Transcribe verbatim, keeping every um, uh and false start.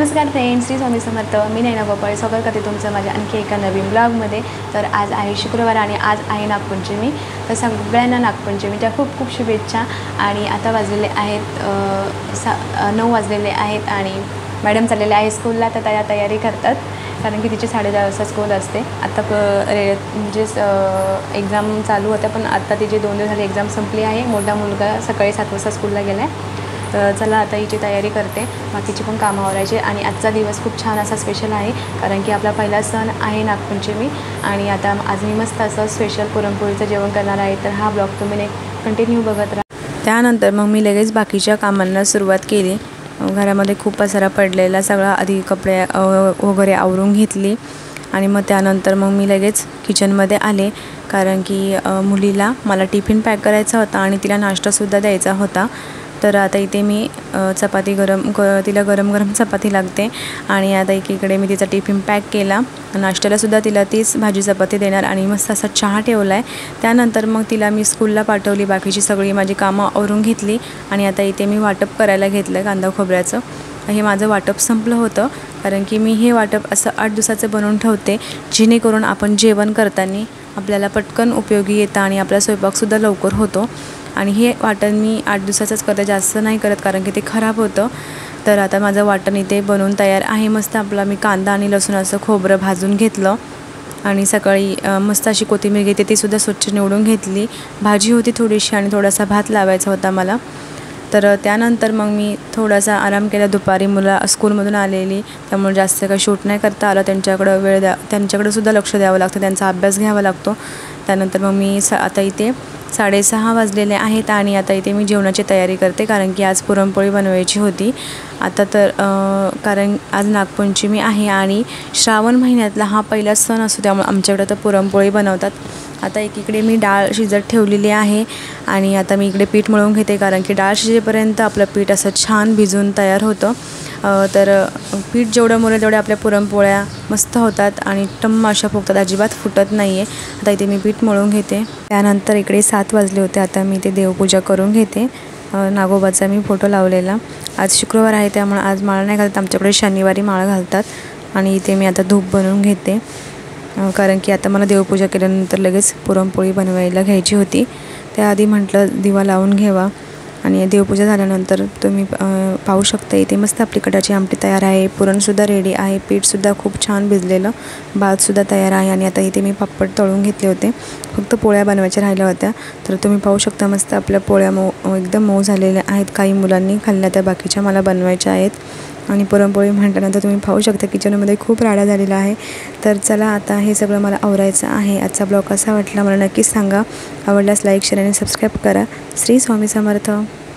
नमस्कार फ्रेंड्स, श्री स्वामी समर्थ. मी नैना गोपाळ स्वागत करते तुमचं माझ्या आणखी एका नवीन ब्लॉगमध्ये. तर आज आहे शुक्रवार आणि आज आहे नागपंचमी. तर सगळ्यांना नागपंचमीच्या खूप खूप शुभेच्छा. आणि आता वाजलेले आहेत सा नऊ वाजलेले आहेत आणि मॅडम चाललेले आहे स्कूलला. तर त्या तयारी करतात कारण की तिची साडेदहा वाजता स्कूल असते. आता रे म्हणजे एक्झाम चालू होत्या पण आता तिची दोन दिवस झाली एक्झाम संपली आहे. मोठा मुलगा सकाळी सात वाजता स्कूलला गेला आहे. तर चला आता हिची तयारी करते, बाकीची पण कामं आवरायची. आणि आजचा दिवस खूप छान असा स्पेशल आहे कारण की आपला पहिला सण आहे नागपंचमी. आणि आता आज मी मस्त असं स्पेशल पुरणपोळीचं जेवण करणार आहे. तर हा ब्लॉग तुम्ही कंटिन्यू बघत राहा. त्यानंतर मग मी लगेच बाकीच्या कामांना सुरुवात केली. घरामध्ये खूप पसारा पडलेला सगळा आधी कपडे वगैरे आवरून घेतली आणि मग त्यानंतर मग मी लगेच किचनमध्ये आले कारण की मुलीला मला टिफिन पॅक करायचा होता आणि तिला नाश्तासुद्धा द्यायचा होता. तर आता इथे मी चपाती गरम ग तिला गरम गरम चपाती लागते आणि आता एकीकडे मी तिचा टिफिन पॅक केला. नाश्त्यालासुद्धा तिला तीच भाजी चपाती देणार आणि मस्त असा चहा ठेवला आहे. त्यानंतर मग तिला मी स्कूलला पाठवली, बाकीची सगळी माझी कामं आवरून घेतली आणि आता इथे मी वाटप करायला घेतलं कांदा खोबऱ्याचं. हे माझं वाटप संपलं होतं कारण की मी हे वाटप असं आठ दिवसाचं बनवून ठेवते जेणेकरून आपण जेवण करताना आपल्याला पटकन उपयोगी येतं आणि आपला स्वयंपाकसुद्धा लवकर होतो. आणि हे वाटण मी आठ दिवसाचंच करते, जास्त नाही करत कारण की ते खराब होतं. तर आता माझं वाटण इथे बनवून तयार आहे. मस्त आपला मी कांदा आणि लसूण असं खोबरं भाजून घेतलं आणि सकाळी मस्त अशी कोथिंबीर घेते तीसुद्धा स्वच्छ निवडून घेतली. भाजी होती थोडीशी आणि थोडासा भात लावायचा होता मला. तर त्यानंतर मग मी थोडासा आराम केला. दुपारी मुलं स्कूलमधून आलेली त्यामुळे जास्त काही शूट नाही करता आलं. त्यांच्याकडं वेळ द्या त्यांच्याकडंसुद्धा लक्ष द्यावं लागतं, त्यांचा अभ्यास घ्यावा लागतो. त्यानंतर मग मी सा आता इथे साडेसहा वाजलेले आहेत आणि आता इथे मी जेवणाची तयारी करते कारण की आज पुरणपोळी बनवायची होती. आता तर कारण आज नागपंचमी आहे आणि श्रावण महिन्यातला हा पहिला सण असतो त्यामुळे आमच्याकडे तर पुरणपोळी बनवतात. आता एकीकडे मी डाळ शिजत ठेवलेली आहे आणि आता मी इकडे पीठ मळून घेते कारण की डाळ शिजेपर्यंत आपलं पीठ असं छान भिजून तयार होतं. तर पीठ जेवढं मुरेल तेवढ्या आपल्या पुरणपोळ्या मस्त होतात आणि टम्म अशा फुगतात, अजिबात फुटत नाही आहे. आता इथे मी पीठ मळून घेते. त्यानंतर इकडे सात वाजले होते. आता मी ते देवपूजा करून घेते. नागोबाचा मी फोटो लावलेला. आज शुक्रवार आहे त्यामुळे आज माळ नाही घालत, आमच्याकडे शनिवारी माळ घालतात. आणि इथे मी आता धूप बनवून घेते कारण की आता मला देवपूजा केल्यानंतर लगेच पुरणपोळी बनवायला घ्यायची होती. त्याआधी म्हटलं दिवा लावून घ्यावा. आणि देवपूजा झाल्यानंतर तुम्ही पाहू शकता इथे मस्त आपली कटाची आमटी तयार आहे. पुरणसुद्धा रेडी आहे, पीठसुद्धा खूप छान भिजलेलं, भातसुद्धा तयार आहे. आणि आता इथे मी पापड तळून घेतले होते, फक्त पोळ्या बनवायच्या राहिल्या होत्या. तर तुम्ही पाहू शकता मस्त आपल्या पोळ्या मऊ एकदम मऊ झालेल्या आहेत. काही मुलांनी खाल्ल्या, त्या बाकीच्या मला बनवायच्या आहेत. आणि पुरणपोळी म्हटल्यानंतर तुम्ही पाहू शकता किचनमध्ये खूप राडा झालेला आहे. तर चला आता हे सगळं मला आवरायचं आहे. आजचा ब्लॉग कसा वाटला मला नक्कीच सांगा. आवडल्यास लाईक शेअर आणि सबस्क्राईब करा. श्री स्वामी समर्थ.